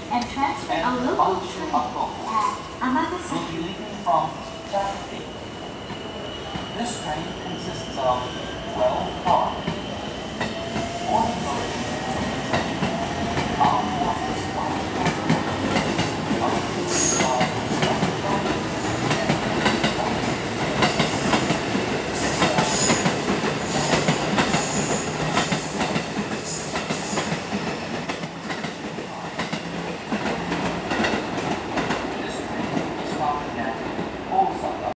and transfer a and local Banshu train Akoko at will Amagasaki. be leaving from Takati. This train consists of 12 cars.